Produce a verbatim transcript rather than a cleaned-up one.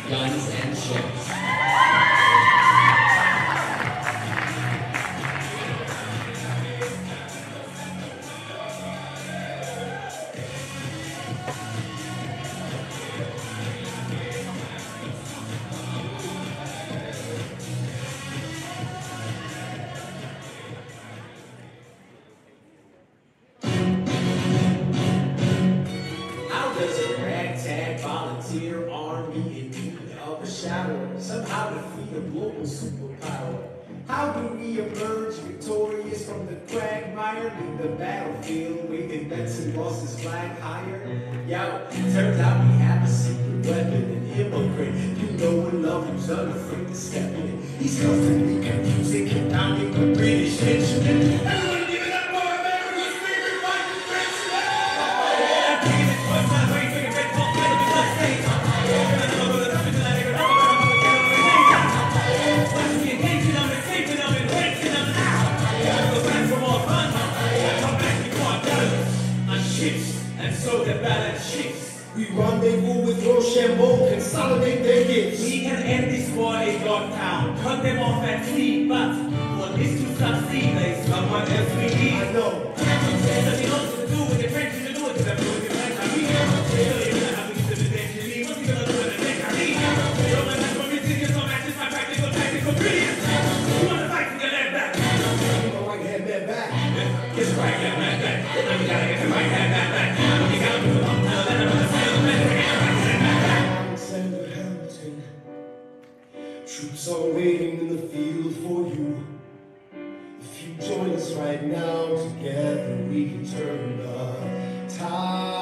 guns and ships. Volunteer army in need of a shower, somehow defeat a global superpower. How do we emerge victorious from the quagmire? Leave the battlefield, waving Benson lost his flag higher. Yo, turns out we have a secret weapon, an immigrant. You know and love who's unafraid to step in. He's constantly confusing, confounding the British henchmen. Everyone give it up for America's favorite fighting Frenchman! And so the balance shifts. We rendezvous with Rochambeau, consolidate their gifts. We can end this war in Yorktown, cut them off at sea, but for this to succeed, there's someone else we need. I know. There's nothing else to do with the French to do it to them. With the French, I mean, have to use the eventually. What's he gonna do in the next? I mean, you don't have to continue to match my practical, tactical brilliance. You want to fight to get that back? Get my right hand man back. Get your right hand man back. Now you gotta get your right hand man back. Alexander Hamilton, troops are waiting in the field for you. If you join us right now, together we can turn the tide.